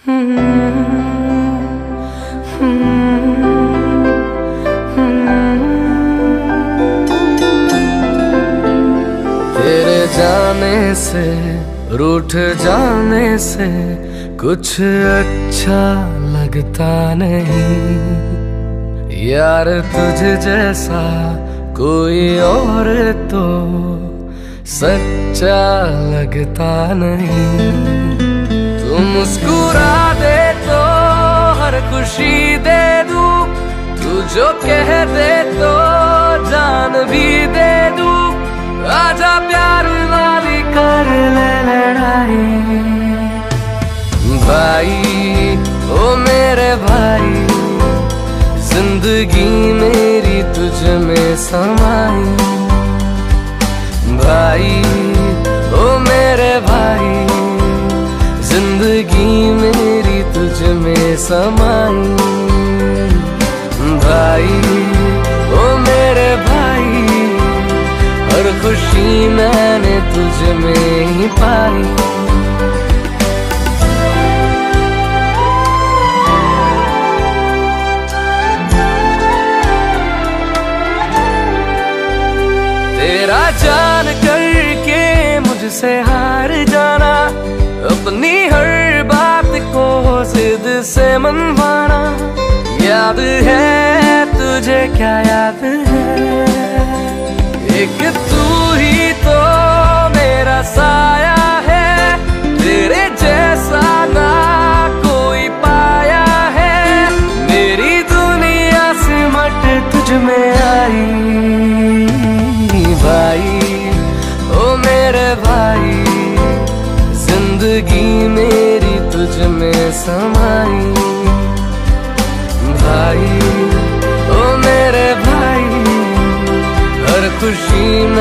तेरे जाने से, रूठ जाने से कुछ अच्छा लगता नहीं यार, तुझ जैसा कोई और तो सच्चा लगता नहीं। तू मुस्कुरा दे तो हर खुशी दे दूं, तू जो कह दे तो जान भी दे दूं। आजा प्यार वाली कर ले लड़ाई, भाई ओ मेरे भाई, जिंदगी मेरी तुझ में समाई। भाई ओ मेरे भाई, जिंदगी मेरी तुझ में समाई। भाई ओ मेरे भाई, हर खुशी मैंने तुझ में ही पाई। तेरा जान करके मुझसे हार जाना, अपनी हर बात को जिद से मनवाना। याद है तुझे, क्या याद है, एक तू ही तो मेरा साया है, तेरे जैसा ना कोई पाया है। मेरी दुनिया सिमट तुझ में आई, भाई ओ मेरे भाई, जिंदगी मेरी तुझ में समाई। भाई ओ मेरे भाई, हर खुशी